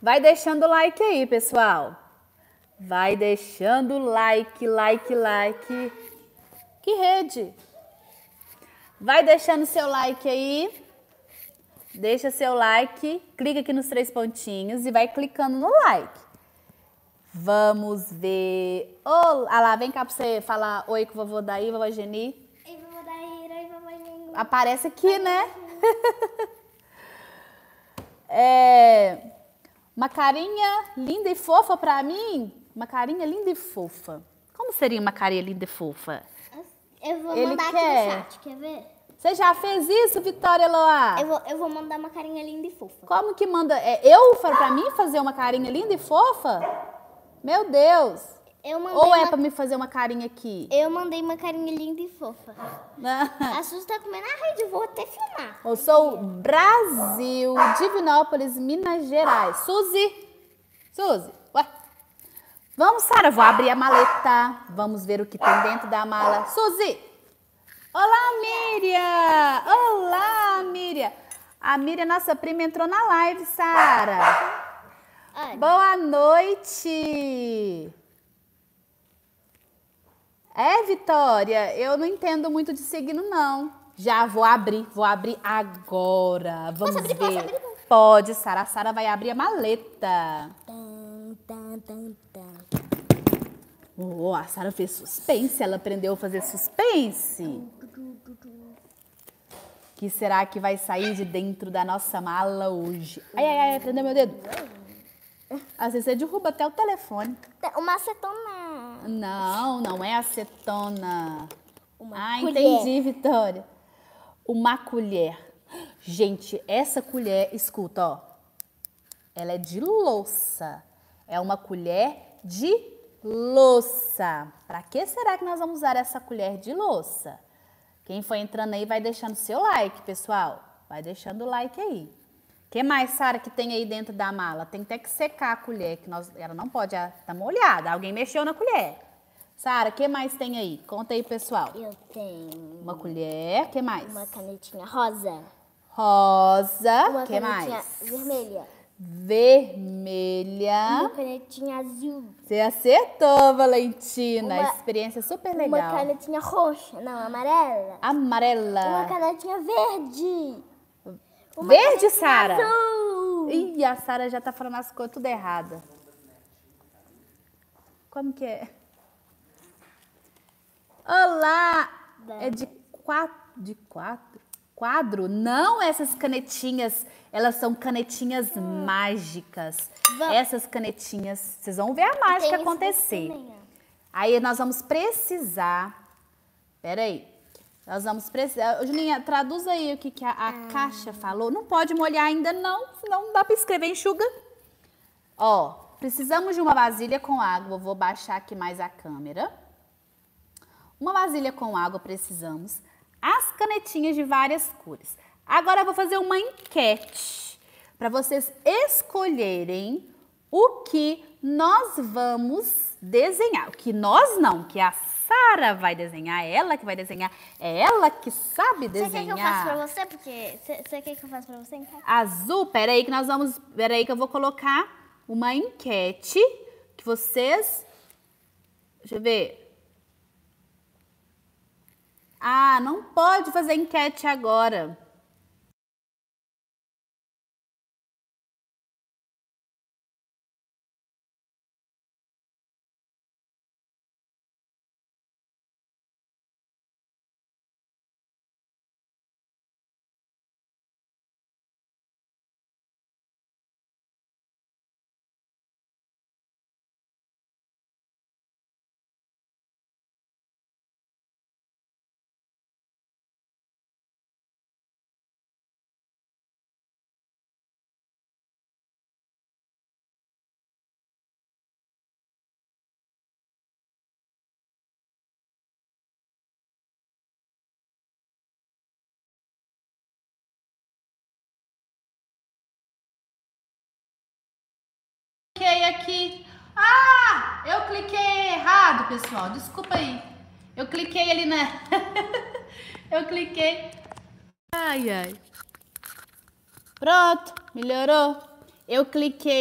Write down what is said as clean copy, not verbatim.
Vai deixando o like aí, pessoal. Vai deixando o like. Que rede? Vai deixando seu like aí. Deixa seu like. Clica aqui nos 3 pontinhos e vai clicando no like. Vamos ver. Olá lá, vem cá pra você falar oi com o vovô Daí, vovó Geni. Oi, vovô Daí, oi, vovó Geni. Aparece aqui, né? Uma carinha linda e fofa pra mim. Uma carinha linda e fofa. Como seria uma carinha linda e fofa? Eu vou Ele mandar quer. aqui no chat, quer ver? Você já fez isso, Vitória Eloá? Eu vou mandar uma carinha linda e fofa. Como que manda? Eu falo pra mim fazer uma carinha linda e fofa? Meu Deus. Ou é pra me fazer uma carinha aqui? Eu mandei uma carinha linda e fofa. A Suzy tá comendo a rede, vou até filmar. Eu sou Brasil, Divinópolis, Minas Gerais. Suzy, ué. Vamos, Sara, vou abrir a maleta. Vamos ver o que tem dentro da mala. Suzy. Olá, Miriam. Olá, Miriam. A Miriam, nossa prima, entrou na live, Sara. Boa noite. Vitória, eu não entendo muito de signo, não. Já vou abrir agora. Vamos ver. Posso abrir? Pode, Sara. A Sara vai abrir a maleta. A Sara fez suspense, ela aprendeu a fazer suspense. O que será que vai sair de dentro da nossa mala hoje? Ai, prendeu meu dedo. Às vezes você derruba até o telefone. Uma acetona. Não é acetona. Colher. Entendi, Vitória. Uma colher. Gente, essa colher, escuta, ó. Ela é de louça. É uma colher de louça. Pra que será que nós vamos usar essa colher de louça? Quem for entrando aí vai deixando seu like, pessoal. Vai deixando o like aí. O que mais, Sara, que tem aí dentro da mala? Tem até que secar a colher, que ela não pode estar molhada. Alguém mexeu na colher. Sara, o que mais tem aí? Conta aí, pessoal. Eu tenho uma colher, o que mais? Uma canetinha rosa. Rosa, o que mais? Uma canetinha vermelha. Vermelha. Uma canetinha azul. Você acertou, Valentina. Experiência super legal. Uma canetinha roxa, não, amarela. Amarela. Uma canetinha verde. Verde, Sara? Azul. Ih, a Sara já tá falando as coisas tudo errada. Como que é? Olá! É de quadro? Não, essas canetinhas, elas são canetinhas mágicas. Essas canetinhas, vocês vão ver a mágica acontecer. Aí nós vamos precisar... Peraí. Nós vamos precisar... Julinha, traduz aí o que a caixa falou. Não pode molhar ainda não, senão não dá para escrever, enxuga. Ó, precisamos de uma vasilha com água. Vou baixar aqui mais a câmera. Uma vasilha com água precisamos. As canetinhas de várias cores. Agora eu vou fazer uma enquete para vocês escolherem o que nós vamos desenhar. O que nós não, que a Sara vai desenhar, é ela que vai desenhar, é ela que sabe desenhar. Você quer que eu faça pra você? Porque você quer que eu faça pra você? Então? Azul, peraí que eu vou colocar uma enquete que vocês, deixa eu ver. Não pode fazer enquete agora. Aqui. Eu cliquei errado, pessoal. Desculpa aí. Eu cliquei ali na... Eu cliquei... Ai. Pronto, melhorou. Eu cliquei...